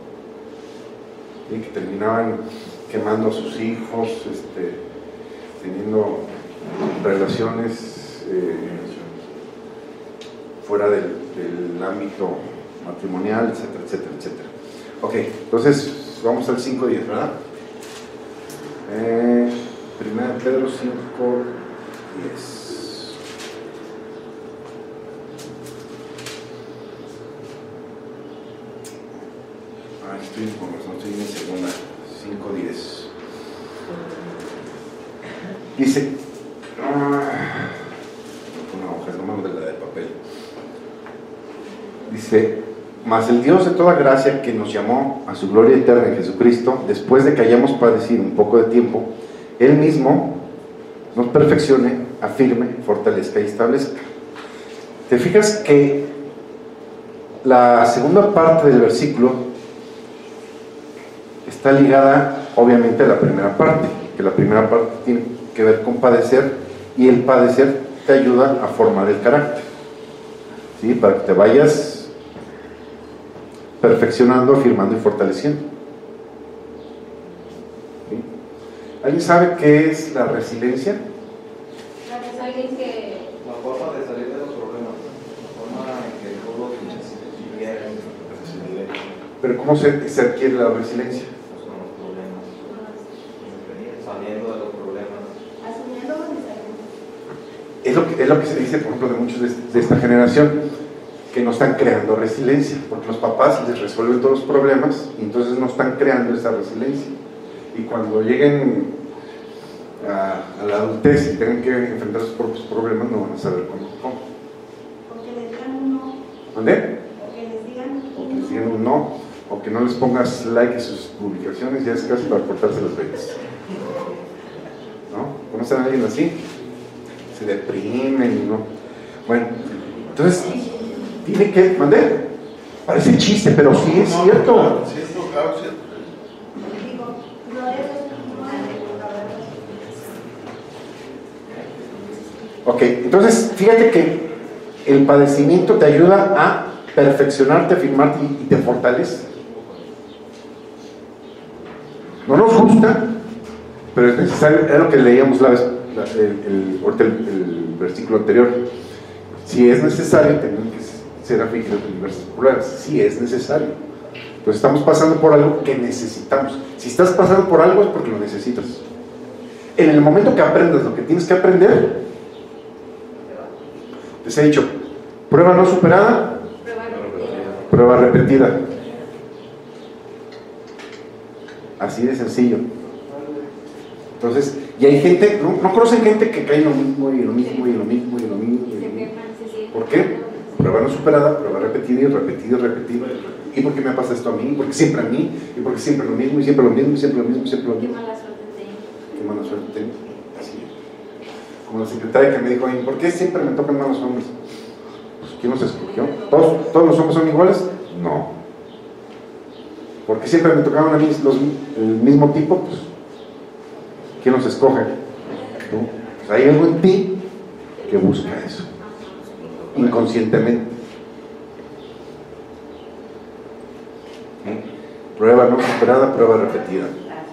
y que terminaban quemando a sus hijos, este, teniendo relaciones eh, fuera del, del ámbito matrimonial, etcétera, etcétera, etcétera. Ok, entonces vamos al cinco diez, ¿verdad? Eh, primera Pedro cinco diez. Ah, estoy, bueno, no estoy en segunda. cinco diez. Dice, ah, una hoja, no me de la de papel. Dice, mas el Dios de toda gracia, que nos llamó a su gloria eterna en Jesucristo, después de que hayamos padecido un poco de tiempo, Él mismo nos perfeccione, afirme, fortalezca y establezca. ¿Te fijas que la segunda parte del versículo está ligada obviamente a la primera parte? Que la primera parte tiene que ver con padecer, y el padecer te ayuda a formar el carácter, ¿sí? Para que te vayas perfeccionando, afirmando y fortaleciendo. ¿Sí? ¿Alguien sabe qué es la resiliencia? Es alguien que La forma de salir de los problemas, la forma en que todo se viene Pero ¿cómo se, se adquiere la resiliencia? con los problemas, saliendo de los problemas. Asumiendo lo necesario. Es lo que, es lo que se dice, por ejemplo, de muchos de, de esta generación, que no están creando resiliencia, porque los papás les resuelven todos los problemas y entonces no están creando esa resiliencia. Y cuando lleguen a, a la adultez y tengan que enfrentar sus propios problemas, no van a saber cómo. cómo. Porque les digan un no. ¿Dónde? Porque les digan O que les digan un no, o que no les pongas like a sus publicaciones, ya es casi para cortarse las venas. ¿No? ¿Conocen a alguien así? Se deprimen y no. Bueno, entonces tiene que mandar. Parece chiste, pero sí es cierto. Claro, cierto, claro, cierto. digo, no es no. Ok, entonces fíjate que el padecimiento te ayuda a perfeccionarte, afirmarte y, y te fortalece. No nos gusta, pero es necesario. Era lo que leíamos la vez, la, el, el, el, el versículo anterior. Si es necesario, tenemos que ser afligidos en diversas pruebas. Si es necesario. Pues estamos pasando por algo que necesitamos. Si estás pasando por algo es porque lo necesitas. En el momento que aprendas lo que tienes que aprender, les he dicho, prueba no superada, prueba repetida. Así de sencillo. Entonces, y hay gente, ¿no, ¿no conocen gente que cae en lo mismo y lo mismo y lo mismo y lo mismo? Y lo mismo? ¿Por qué? Prueba no superada, prueba repetida y repetida y repetida. ¿Y por qué me pasa esto a mí? Porque siempre a mí, y porque siempre lo mismo, y siempre lo mismo, y siempre lo mismo, y siempre lo qué mismo. mala suerte tengo. Qué mala suerte tengo. Así es. Como la secretaria que me dijo, ¿y por qué siempre me tocan malos hombres? Pues, ¿quién los escogió? ¿Todos, ¿Todos los hombres son iguales? No. ¿Por qué siempre me tocaban a mí los, el mismo tipo? Pues, ¿quién los escoge? ¿Tú? Pues hay algo en ti que busca eso, inconscientemente. ¿Sí? Prueba no superada, prueba repetida.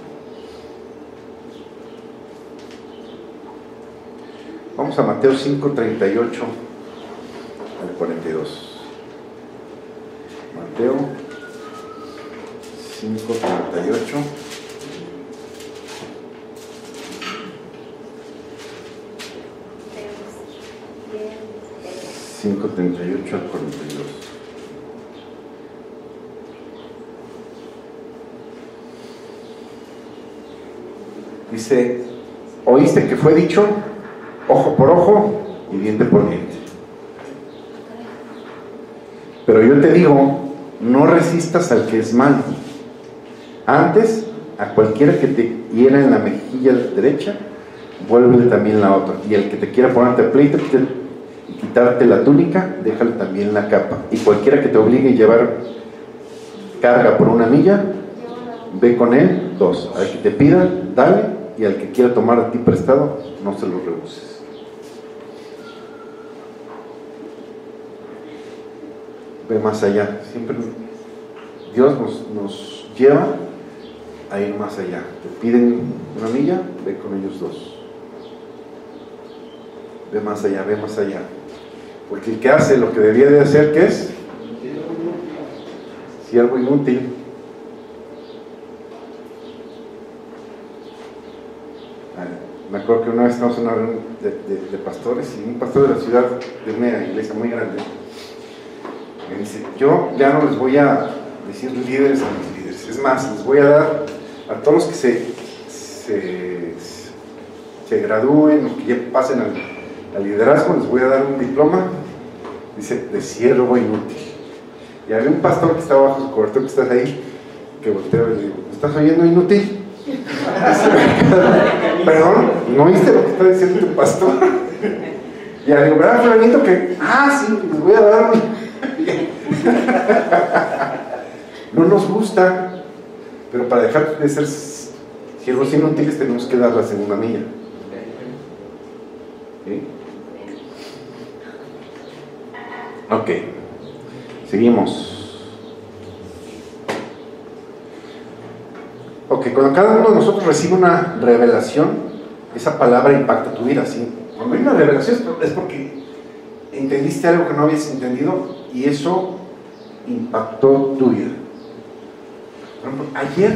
Vamos a Mateo cinco, treinta y ocho al cuarenta y dos. Mateo cinco, treinta y ocho. cinco, treinta y ocho al cuarenta y dos. Dice, oíste que fue dicho, ojo por ojo y diente por diente. Pero yo te digo, no resistas al que es malo. Antes, a cualquiera que te hiera en la mejilla derecha, vuélvele también la otra. Y el que te quiera ponerte pleito y quitarte la túnica, déjale también la capa. Y cualquiera que te obligue a llevar carga por una milla, ve con él dos. Al que te pida, dale, y al que quiera tomar a ti prestado, no se lo rehuses. Ve más allá. Siempre Dios nos, nos lleva a ir más allá. Te piden una milla, ve con ellos dos. Ve más allá, ve más allá. Porque el que hace lo que debía de hacer, ¿qué es? Siervo inútil. Me acuerdo que una vez estábamos en una reunión de, de, de pastores y un pastor de la ciudad de una iglesia muy grande me dice, yo ya no les voy a decir líderes a mis líderes, es más, les voy a dar a todos los que se, se, se gradúen o que ya pasen al, al liderazgo, les voy a dar un diploma, dice, de siervo inútil. Y había un pastor que estaba bajo su cobertor, que estás ahí, que volteaba y le digo, ¿me estás oyendo, inútil? Perdón, ¿no oíste lo que está diciendo tu pastor? Y le digo, ¿verdad, Fulanito? Que, ah, sí, les voy a dar un... No nos gusta, pero para dejar de ser siervos inútiles tenemos que dar la segunda milla. ¿Sí? Ok, seguimos. Ok, cuando cada uno de nosotros recibe una revelación, esa palabra impacta tu vida, ¿sí? Cuando hay una revelación es porque entendiste algo que no habías entendido y eso impactó tu vida. Por ejemplo, ayer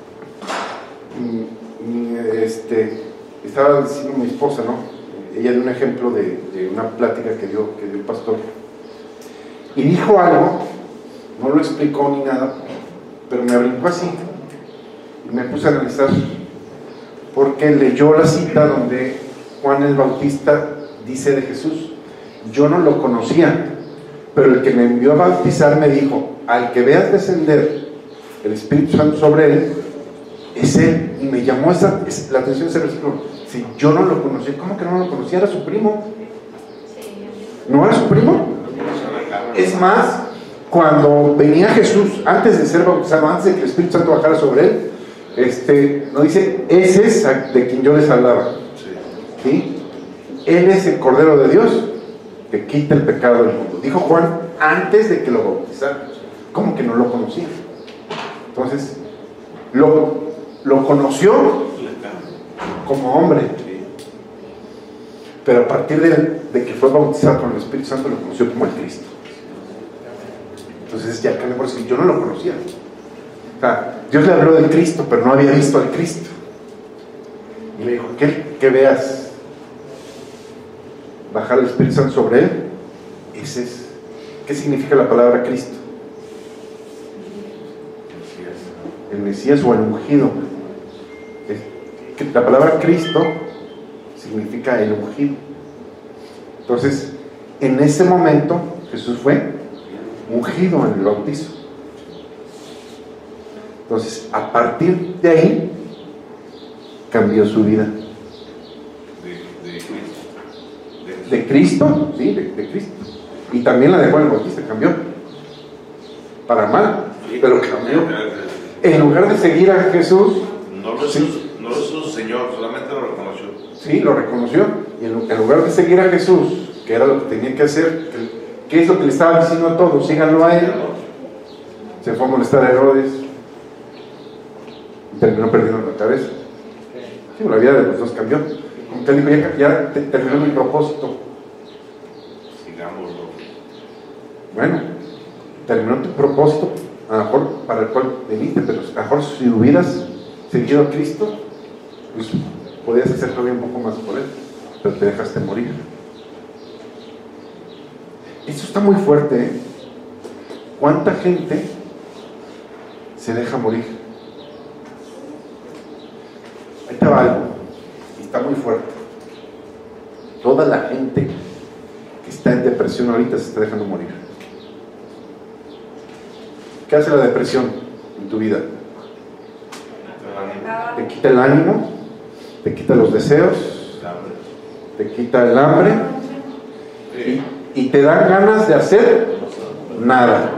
este, estaba diciendo mi esposa, ¿no? Ella dio un ejemplo de, de una plática que dio, que dio el pastor y dijo algo, no lo explicó ni nada, pero me brincó así y me puse a analizar porque leyó la cita donde Juan el Bautista dice de Jesús, yo no lo conocía, pero el que me envió a bautizar me dijo, al que veas descender el Espíritu Santo sobre él, es él. Y me llamó esa, la atención ese versículo. Si yo no lo conocía, ¿cómo que no lo conocía? Era su primo. ¿No era su primo? Es más, cuando venía Jesús, antes de ser bautizado, antes de que el Espíritu Santo bajara sobre él, este, no dice, ese es de quien yo les hablaba. ¿Sí? Él es el Cordero de Dios que quita el pecado del mundo. Dijo Juan antes de que lo bautizaran. ¿Cómo que no lo conocía? Entonces, lo, lo conoció como hombre. Pero a partir de, de que fue bautizado con el Espíritu Santo, lo conoció como el Cristo. Entonces ya cambió por decir, yo no lo conocía. O sea, Dios le habló del Cristo, pero no había visto al Cristo. Y le dijo, ¿qué, que veas bajar el Espíritu Santo sobre él? Ese es. ¿Qué significa la palabra Cristo? El Mesías o el ungido. La palabra Cristo significa el ungido. Entonces, en ese momento Jesús fue ungido en el bautizo. Entonces, a partir de ahí cambió su vida. De, de Cristo. De Cristo, sí, de, de Cristo. Y también la de Juan el Bautista cambió. Para mal, pero cambió. En lugar de seguir a Jesús, no lo sí, es, no lo es su Señor, solamente lo reconoció. Sí, lo reconoció. Y en, en lugar de seguir a Jesús, que era lo que tenía que hacer, ¿qué es lo que le estaba diciendo a todos? Síganlo a él. Se fue a molestar a Herodes. Y terminó perdiendo la cabeza. Sí, la vida de los dos cambió. Como te digo, ya, ya te, terminó mi propósito. Sigámoslo. Bueno, terminó tu propósito, a lo mejor para el cual viniste, pero a lo mejor si hubieras seguido a Cristo, pues podías hacer todavía un poco más por él, pero te dejaste morir. Esto está muy fuerte, ¿eh? ¿Cuánta gente se deja morir? Ahí te va algo, y está muy fuerte. Toda la gente que está en depresión ahorita se está dejando morir. ¿Qué hace la depresión en tu vida? Te quita el ánimo, te quita los deseos, te quita el hambre y, y te dan ganas de hacer nada.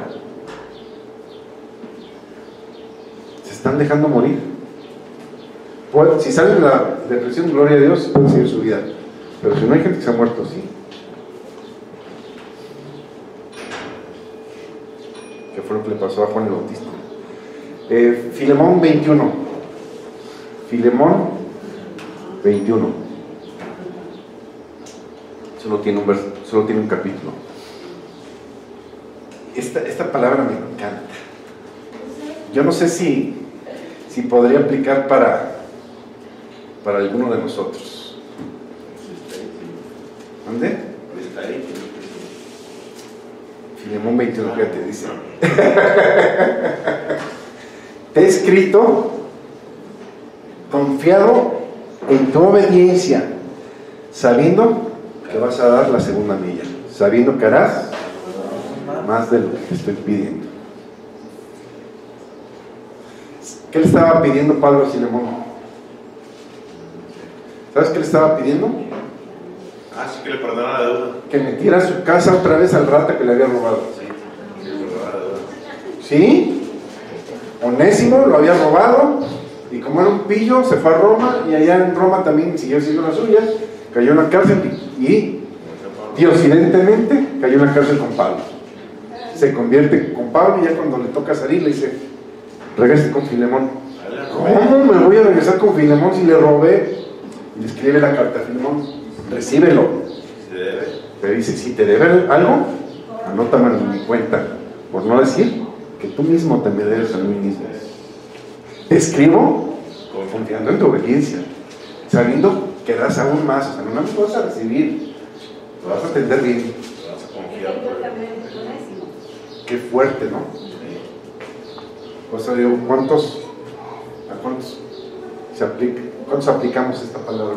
Se están dejando morir. Pues, si salen de la depresión, gloria a Dios, pueden seguir su vida. Pero si no, hay gente que se ha muerto, sí. ¿Qué fue lo que le pasó a Juan el Bautista? Eh, Filemón veintiuno. Filemón veintiuno. Solo tiene un, vers solo tiene un capítulo. Esta, esta palabra me encanta. Yo no sé si, si podría aplicar para, para alguno de nosotros. ¿Dónde? Filemón veintiuno, fíjate, dice. Te he escrito confiado en tu obediencia, sabiendo que vas a dar la segunda milla, sabiendo que harás más de lo que te estoy pidiendo. ¿Qué le estaba pidiendo Pablo a Filemón? ¿Sabes qué le estaba pidiendo? Ah, sí, que le perdonara la deuda. Que metiera a su casa otra vez al rata que le había robado. Sí, que le perdonara la deuda. ¿Sí? Onésimo lo había robado y como era un pillo se fue a Roma y allá en Roma también siguió haciendo las suyas, cayó en la cárcel y diosidentemente cayó en la cárcel con Pablo. Se convierte con Pablo y ya cuando le toca salir le dice: regrese con Filemón. ¿Cómo me voy a regresar con Filemón si le robé? Y le escribe la carta a Filemón: recíbelo. ¿Se debe? Pero dice: si te debe algo, anótamelo en mi cuenta, por no decir que tú mismo te me debes a mí mismo. Te escribo confiando en tu obediencia, sabiendo que das aún más. O sea, no me vas a recibir, lo vas a atender bien. Vas a confiar. Qué fuerte, ¿no? O sea, digo, ¿cuántos, a cuántos se aplica, cuántos aplicamos esta palabra?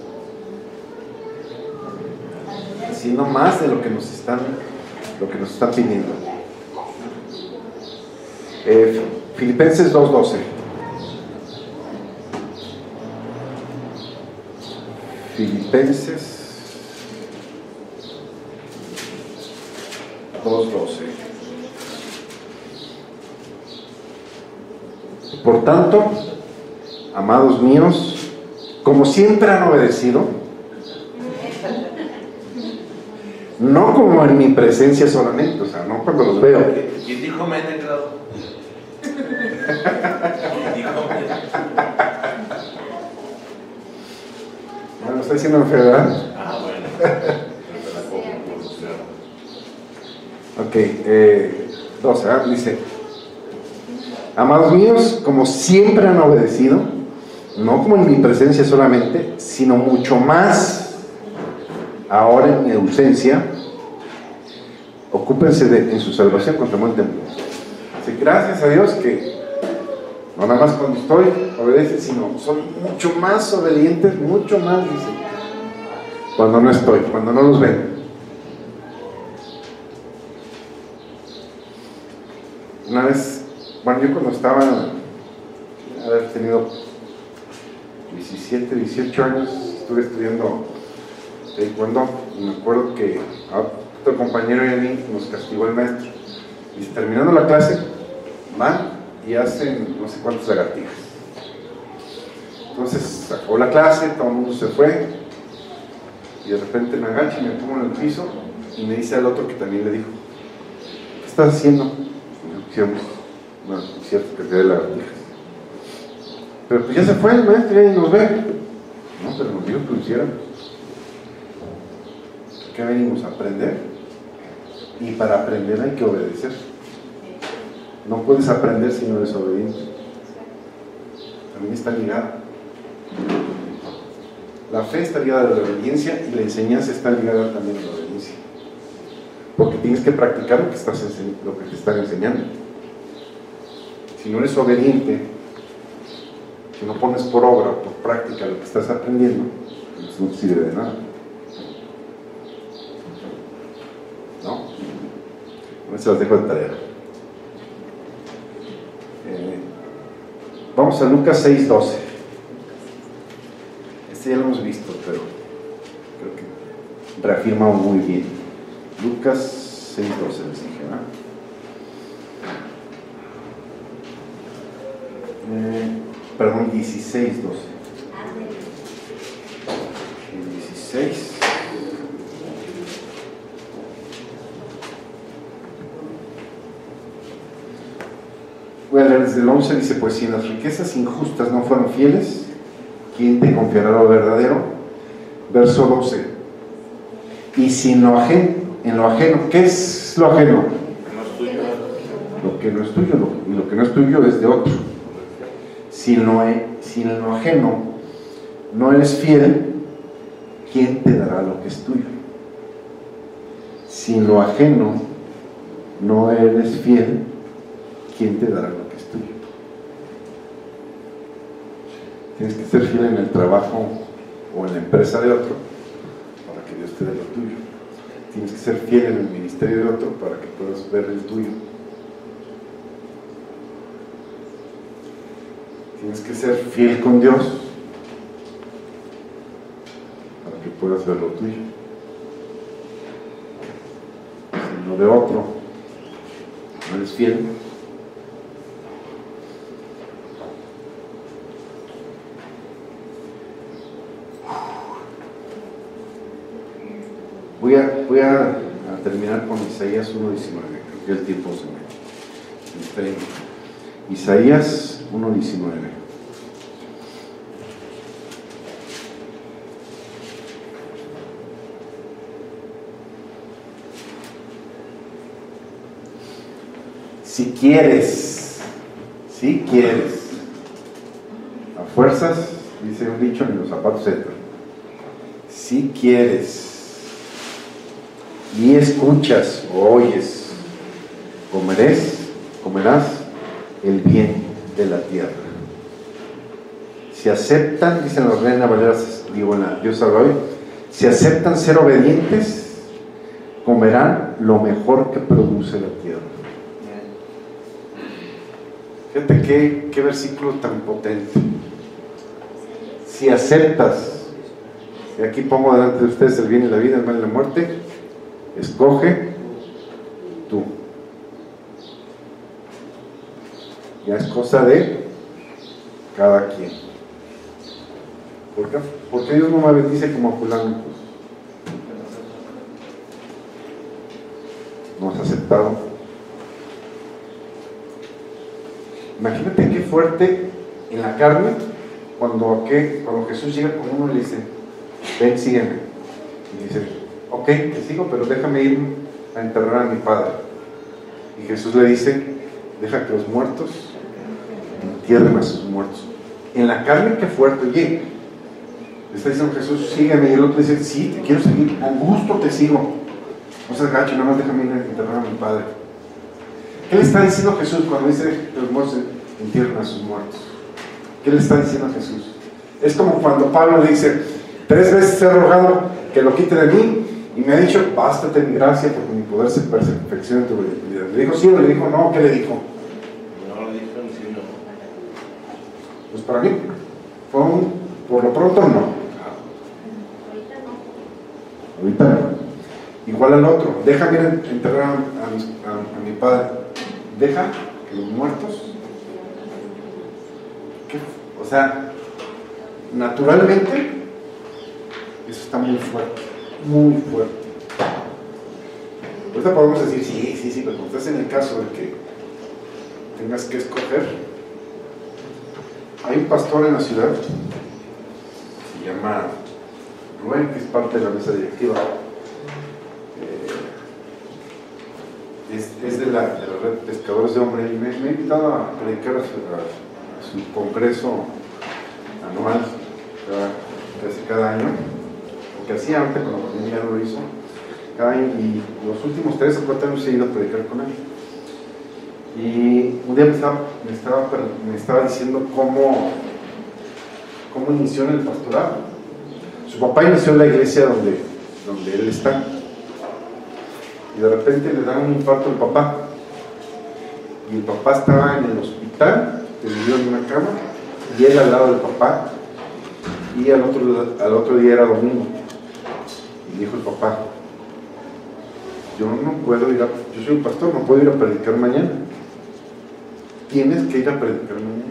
Haciendo más de lo que nos están, lo que nos están pidiendo. Eh, Filipenses dos doce. Filipenses dos doce. Por tanto, amados míos, como siempre han obedecido, no como en mi presencia solamente, o sea, no cuando los veo. ¿Quién dijo mente, Claudio? ¿Quién dijo mente? Bueno, está diciendo enfermedad. Ah, bueno. Ok, eh, doce, ¿eh? Dice: amados míos, como siempre han obedecido, no como en mi presencia solamente, sino mucho más ahora en mi ausencia, ocúpense de, en su salvación con temor y temblor. Así, gracias a Dios que no nada más cuando estoy obedecen, sino son mucho más obedientes, mucho más, dice, cuando no estoy, cuando no los ven. Una vez, bueno, yo cuando estaba, haber tenido diecisiete, dieciocho años, estuve estudiando taekwondo y me acuerdo que a otro compañero y a mí nos castigó el maestro. Y terminando la clase, van y hacen no sé cuántas lagartijas. Entonces acabó la clase, todo el mundo se fue y de repente me agacho y me pongo en el piso y me dice al otro que también le dijo: ¿qué estás haciendo? No, es cierto que te dé lagartijas. Pero pues ya se fue el maestro, ya ni nos ve. No, pero nos dijo que lo hiciéramos. ¿Qué venimos a aprender? Y para aprender hay que obedecer. No puedes aprender si no eres obediente. También está ligada. La fe está ligada a la obediencia y la enseñanza está ligada también a la obediencia. Porque te tienes que practicar lo que, estás ense- lo que te están enseñando. Si no eres obediente, si no pones por obra, por práctica lo que estás aprendiendo, pues no te sirve de nada. ¿No? Bueno, se las dejo de tarea. Eh, vamos a Lucas seis doce. Este ya lo hemos visto, pero creo que reafirma muy bien. Lucas seis doce les dije, ¿verdad? Eh, perdón, dieciséis doce. El dieciséis. Voy a leer desde el once, dice: pues si en las riquezas injustas no fueron fieles, ¿quién te confiará lo verdadero? Verso doce. Y si en lo ajeno, en lo ajeno, ¿qué es lo ajeno? No es tuyo. Lo que no es tuyo, lo, y lo que no es tuyo es de otro. Si en, lo, si en lo ajeno no eres fiel, ¿quién te dará lo que es tuyo? Si en lo ajeno no eres fiel, ¿quién te dará lo que es tuyo? Tienes que ser fiel en el trabajo o en la empresa de otro para que Dios te dé lo tuyo. Tienes que ser fiel en el ministerio de otro para que puedas ver el tuyo. Tienes que ser fiel con Dios para que puedas ver lo tuyo. Si no de otro no eres fiel, voy a, voy a, a terminar con Isaías uno diecinueve. Creo que el tiempo se me, se me está yendo. Isaías uno diecinueve. Si quieres, si quieres, a fuerzas, dice un dicho, ni los zapatos entran. Si quieres y escuchas o oyes, comerés, comerás el bien de la tierra. Si aceptan, dicen los Reina Valera, digo en la Dios habla hoy, si aceptan ser obedientes, comerán lo mejor que produce la tierra. Fíjate qué, qué versículo tan potente. Si aceptas, y aquí pongo delante de ustedes el bien y la vida, el mal y la muerte, escoge tú. Ya es cosa de cada quien. ¿Por qué? Porque Dios no me bendice como a fulano. No has aceptado. Imagínate qué fuerte en la carne cuando, ¿qué? cuando Jesús llega con uno y le dice: ven, sígueme. Y dice: ok, te sigo, pero déjame ir a enterrar a mi padre. Y Jesús le dice: deja que los muertos entierren a sus muertos. En la carne, qué fuerte. Oye, le está diciendo Jesús: sígueme. Y el otro dice: sí, te quiero seguir, con gusto te sigo. No seas gacho, nada más déjame ir a enterrar a mi padre. ¿Qué le está diciendo Jesús cuando dice que los muertos entierran a sus muertos? ¿Qué le está diciendo Jesús? Es como cuando Pablo le dice: tres veces he rogado que lo quite de mí y me ha dicho: bástate mi gracia porque mi poder se perfecciona en tu vida. ¿Le dijo sí o le dijo no? ¿Qué le dijo? No le dijo sí, no. Pues para mí fue un, por lo pronto no. Ahorita no. Ahorita no. Igual al otro: déjame ir a enterrar a, a, mis, a, a mi padre. Deja que los muertos, ¿qué? O sea, naturalmente eso está muy fuerte, muy fuerte. Ahorita podemos decir sí, sí, sí, pero cuando estás en el caso de que tengas que escoger, hay un pastor en la ciudad, se llama Rubén, que es parte de la mesa directiva. Es, es de, la, de la red Pescadores de Hombre, y me, me ha invitado a predicar a su, a, a su congreso anual cada, casi cada año, porque hacía antes, cuando la pandemia ya no lo hizo, cada año, y los últimos tres o cuatro años he ido a predicar con él. Y un día me estaba, me estaba, me estaba diciendo cómo, cómo inició en el pastorado. Su papá inició en la iglesia donde, donde él está. Y de repente le dan un infarto al papá. Y el papá estaba en el hospital, tendido en una cama, y él al lado del papá. Y al otro, al otro día era domingo. Y dijo el papá: yo no puedo ir a, yo soy un pastor, no puedo ir a predicar mañana. Tienes que ir a predicar mañana.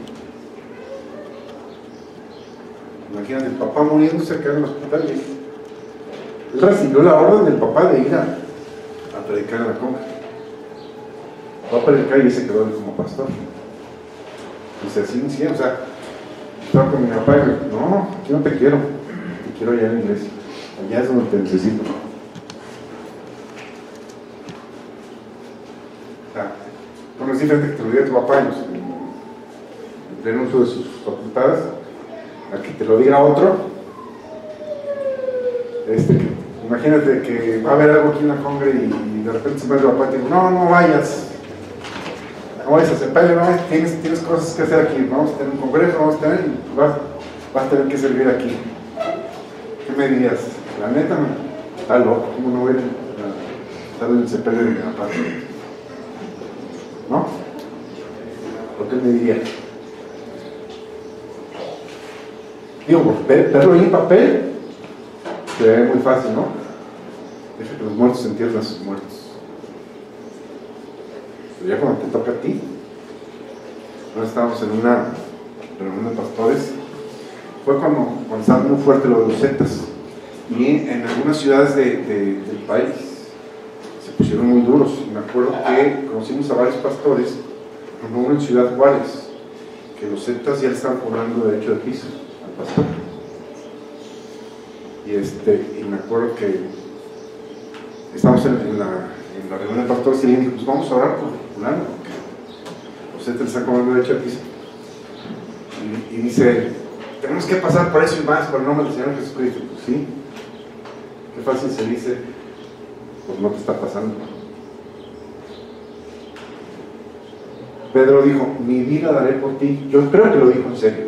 Imagínate, el papá muriéndose acá en el hospital. Él recibió la orden del papá de ir a, a predicar en la conga. Va a predicar y se quedó él como pastor. Dice así, sí, o sea, estaba con mi papá y me dijo: no, aquí no te quiero, te quiero allá en la iglesia, allá es donde te necesito. O sea, bueno, es diferente que te lo diga tu papá en pleno uso de sus facultades, a que te lo diga otro. Este, imagínate que va a haber algo aquí en la conga y, y de repente se me va el papá y te digo: no, no vayas. No vayas a hacer padre, no, tienes, tienes cosas que hacer aquí, vamos a tener un congreso, vamos a tener, y vas, vas a tener que servir aquí. ¿Qué me dirías? La neta, no, está loco, ¿cómo no voy a estar en el sepelio de mi papá? ¿No? ¿Por qué me diría? Digo, por verlo en papel se ve muy fácil, ¿no? Deja que los muertos entierren a sus muertos. Pero ya cuando te toca a ti, ahora estábamos en una reunión de pastores, fue cuando, cuando estaba muy fuerte lo de los zetas, y en algunas ciudades de, de, del país se pusieron muy duros. Me acuerdo que conocimos a varios pastores, como uno en Ciudad Juárez, que los zetas ya le estaban cobrando derecho de piso al pastor. Y, este, y me acuerdo que estábamos en, en, la, en la reunión de pastores y alguien dijo: pues vamos a orar por fulano, porque los zetas le están cobrando derecho de piso. Y, y dice: tenemos que pasar por eso y más por el nombre del Señor Jesucristo. Pues sí, qué fácil se dice, pues no te está pasando. Pedro dijo: mi vida daré por ti. Yo creo que lo dijo en serio.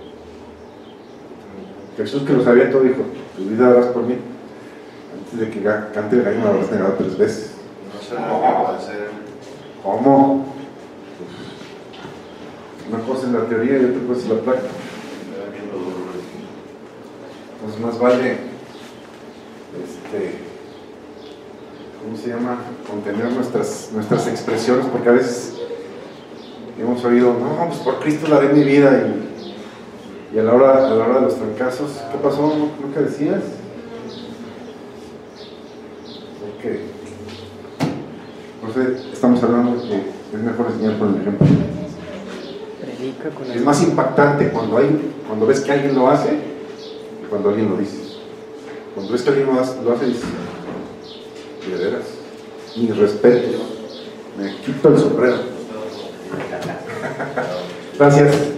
Jesús, que lo sabía todo, dijo: tu vida darás por mí. Antes de que cante el gallo me habrás negado tres veces. No sé lo que puede ser. ¿Cómo? Pues, una cosa es la teoría y otra cosa es la práctica. Entonces más vale, este, ¿cómo se llama? Contener nuestras, nuestras expresiones, porque a veces hemos oído: no, pues por Cristo daré mi vida, y, y a, la hora, a la hora de los fracasos, ¿qué pasó? ¿No, ¿no que decías? Porque por eso estamos hablando de que es mejor enseñar con el ejemplo. Es más impactante cuando, hay, cuando ves que alguien lo hace que cuando alguien lo dice. Cuando ves que alguien lo hace, lo hace dices: y de veras, mis respetos, me quito el sombrero. Gracias.